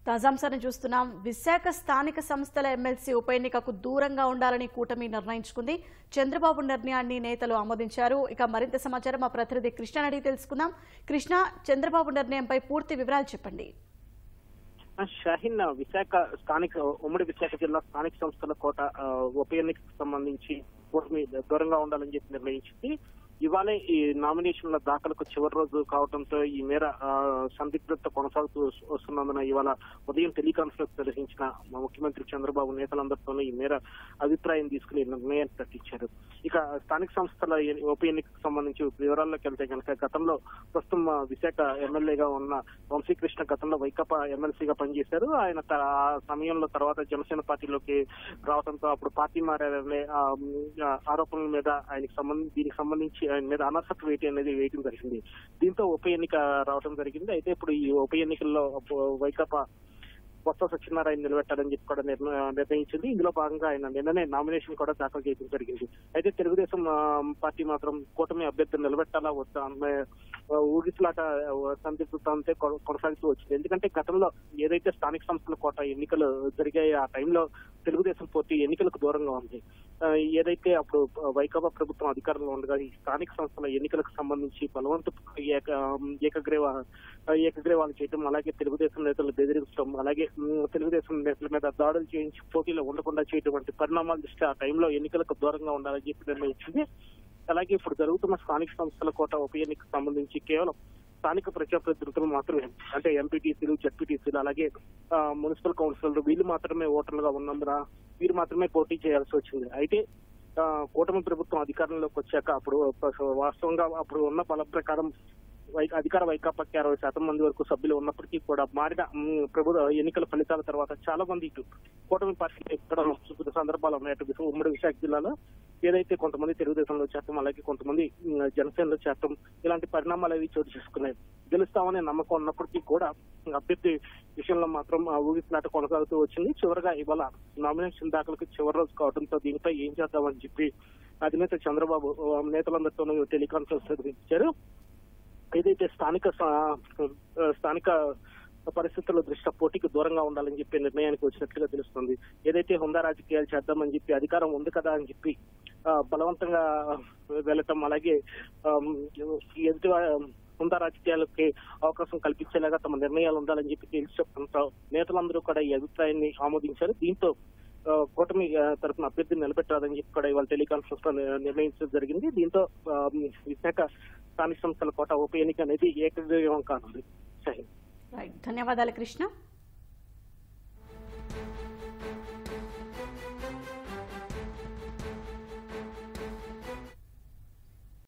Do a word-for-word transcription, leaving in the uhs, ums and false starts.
తాజాంశాన్ని చూస్తున్నాం. విశాఖ స్థానిక సంస్థల ఎమ్మెల్సీ ఉప ఎన్నికకు దూరంగా ఉండాలని కూటమి నిర్ణయించుకుంది. చంద్రబాబు నిర్ణయాన్ని నేతలు ఆమోదించారు. ఇక మరింత సమాచారం మా ప్రతినిధి కృష్ణ అడిగి తెలుసుకుందాం. కృష్ణ, చంద్రబాబు నిర్ణయంపై పూర్తి వివరాలు చెప్పండి. షాహీన్, విశాఖ స్థానిక ఉమ్మడి విశాఖ జిల్లా స్థానిక సంస్థల కోట ఉప ఎన్నికకు సంబంధించి కూటమి దూరంగా ఉండాలని చెప్పి నిర్ణయించింది. ఇవాళ ఈ నామినేషన్ల దాఖలకు చివరి రోజు కావడంతో ఈ మేర సందిగ్ధత కొనసాగుతూ వస్తున్నందున ఇవాళ ఉదయం టెలికాన్ఫరెన్స్ నిర్వహించిన ముఖ్యమంత్రి చంద్రబాబు నేతలందరితోనూ ఈ మేర అభిప్రాయం తీసుకుని నిర్ణయాన్ని ప్రకటించారు. ఇక స్థానిక సంస్థల ఉప ఎన్నికకు సంబంధించి వివరాల్లోకి వెళ్తే కనుక గతంలో ప్రస్తుతం విశాఖ ఎమ్మెల్యేగా ఉన్న వంశీకృష్ణ గతంలో వైకాపా ఎమ్మెల్సీగా పనిచేశారు. ఆయన ఆ సమయంలో తర్వాత జనసేన పార్టీలోకి రావడంతో అప్పుడు పార్టీ మారనే ఆరోపణల మీద ఆయనకి సంబంధించి దీనికి సంబంధించి ఆయన మీద అనర్హత వేటి అనేది వేయడం జరిగింది. దీంతో ఉప ఎన్నిక రావడం జరిగింది. అయితే ఇప్పుడు ఈ ఉప ఎన్నికల్లో వైకాపా కొత్త సత్యనారాయణ నిలబెట్టాలని చెప్పి కూడా నిర్ణయించింది. ఇందులో భాగంగా ఆయన నిన్ననే నామినేషన్ కూడా దాఖలు చేయడం జరిగింది. అయితే తెలుగుదేశం పార్టీ మాత్రం కూటమి అభ్యర్థిని నిలబెట్టాలా వద్దా అనే ఊగిసలాట సందిగ్ధత అంతే కొనసాగుతూ వచ్చింది. ఎందుకంటే గతంలో ఏదైతే స్థానిక సంస్థల కోట ఎన్నికలు జరిగాయో ఆ టైంలో తెలుగుదేశం పార్టీ ఎన్నికలకు దూరంగా ఉంది. ఏదైతే అప్పుడు వైకాపా ప్రభుత్వం అధికారంలో ఉండగా ఈ స్థానిక సంస్థల ఎన్నికలకు సంబంధించి బలవంత ఏకగ్రీవ ఏకగ్రీవాలు చేయడం, అలాగే తెలుగుదేశం నేతలు బెదిరించడం, అలాగే తెలుగుదేశం నేతల మీద దాడులు చేయించి పోటీలో ఉండకుండా చేయడం వంటి పరిణామాల దృష్ట్యా ఆ టైంలో ఎన్నికలకు దూరంగా ఉండాలని చెప్పి నిర్ణయించింది. అలాగే ఇప్పుడు జరుగుతున్న స్థానిక సంస్థల కోట ఉప ఎన్నికకు సంబంధించి కేవలం స్థానిక ప్రజాప్రతినిధులు మాత్రమే, అంటే ఎంపీటీసీలు, జడ్పీటీసీలు, అలాగే మున్సిపల్ కౌన్సిలర్లు వీళ్ళు మాత్రమే ఓటర్లుగా ఉన్నందున వీరు మాత్రమే పోటీ చేయాల్సి వచ్చింది. అయితే కూటమి ప్రభుత్వం అధికారంలోకి వచ్చాక అప్పుడు వాస్తవంగా అప్పుడు ఉన్న బల ప్రకారం అధికార వైకాపాకి అరవై శాతం మంది వరకు సభ్యులు ఉన్నప్పటికీ కూడా మారిన ప్రభుత్వ ఎన్నికల ఫలితాల తర్వాత చాలా మంది ఇటు కూటమి పార్టీ ఎక్కడం సందర్భాలు ఉన్నాయి. అటు ఉమ్మడి విశాఖ జిల్లాలో ఏదైతే కొంతమంది తెలుగుదేశంలో చేరటం, అలాగే కొంతమంది జనసేనలో చేరటం, ఇలాంటి పరిణామాలు అవి చోటు చేసుకున్నాయి. గెలుస్తామనే నమ్మకం ఉన్నప్పటికీ కూడా అభ్యర్థి విషయంలో మాత్రం ఊగిసలాట కొనసాగుతూ వచ్చింది. చివరిగా ఇవాళ నామినేషన్ దాఖలకు చివరి రోజు కావడంతో దీనిపై ఏం చేద్దామని చెప్పి అధినేత చంద్రబాబు నేతలందరితోనూ టెలికాన్ఫరెన్స్ నిర్వహించారు. ఏదైతే స్థానిక స్థానిక పరిస్థితుల దృష్ట్యా పోటీకి దూరంగా ఉండాలని చెప్పి నిర్ణయానికి వచ్చినట్లుగా తెలుస్తుంది. ఏదైతే హుందా రాజకీయాలు చేద్దామని చెప్పి అధికారం ఉంది కదా అని చెప్పి బలవంతంగా వెళ్ళటం, అలాగే ఎదుటి హుందా రాజకీయాలకి అవకాశం కల్పించేలాగా తమ నిర్ణయాలు ఉండాలని చెప్పి తెలిసి చెప్పడంతో నేతలందరూ కూడా ఈ అభిప్రాయాన్ని ఆమోదించారు. దీంతో కూటమి తరఫున అభ్యర్థిని నిలబెట్టాలని చెప్పి కూడా ఇవాళ టెలికాన్ఫరెన్స్ లో నిర్ణయించడం జరిగింది. దీంతో విశాఖ స్థానిక సంస్థల కోట ఉప ఎన్నిక అనేది ఏకగ్రీవం కానుంది. ధన్యవాదాలు కృష్ణ.